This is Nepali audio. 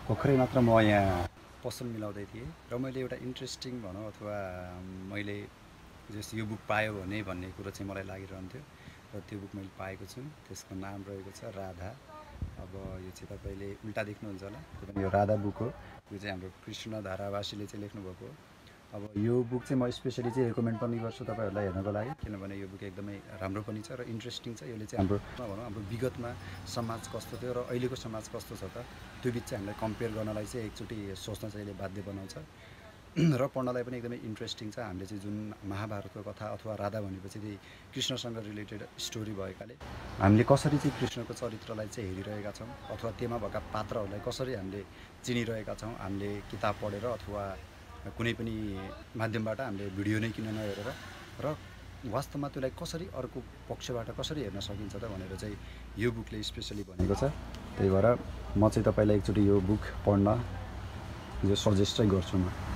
भर्खरै मात्र म यहाँ पसल मिलाउँदै थिएँ र मैले एउटा इन्ट्रेस्टिङ भनौँ अथवा मैले जस यो बुक पायो भने भन्ने कुरो चाहिँ मलाई लागिरहन्थ्यो र त्यो बुक मैले पाएको छु। त्यसको नाम रहेको छ राधा। अब यो चाहिँ तपाईँले उल्टा देख्नुहुन्छ होला, यो राधा बुक हो। यो चाहिँ हाम्रो कृष्ण धारावासीले चाहिँ लेख्नुभएको हो। अब यो बुक चाहिँ म स्पेसली चाहिँ रेकमेन्ड पनि गर्छु तपाईँहरूलाई हेर्नको लागि, किनभने यो बुक एकदमै राम्रो पनि छ र इन्ट्रेस्टिङ छ। यसले चाहिँ भनौँ हाम्रो विगतमा समाज कस्तो थियो र अहिलेको समाज कस्तो छ त, त्यो बिच चाहिँ हामीलाई कम्पेयर गर्नलाई चाहिँ एकचोटि सोच्न चाहिँ यसले बाध्य बनाउँछ र पढ्नलाई पनि एकदमै इन्ट्रेस्टिङ छ। हामीले चाहिँ जुन महाभारतको कथा अथवा राधा भनेपछि चाहिँ कृष्णसँग रिलेटेड स्टोरी भएकाले हामीले कसरी चाहिँ कृष्णको चरित्रलाई चाहिँ हेरिरहेका छौँ अथवा त्यसमा भएका पात्रहरूलाई कसरी हामीले चिनिरहेका छौँ, हामीले किताब पढेर अथवा कुनै पनि माध्यमबाट हामीले भिडियो नै किन नहेरेर, र वास्तवमा त्यसलाई कसरी अर्को पक्षबाट कसरी हेर्न सकिन्छ त भनेर चाहिँ यो बुकले स्पेसली भनेको छ। त्यही भएर म चाहिँ तपाईँलाई एकचोटि यो बुक पढ्न यो सजेस्ट चाहिँ गर्छु म।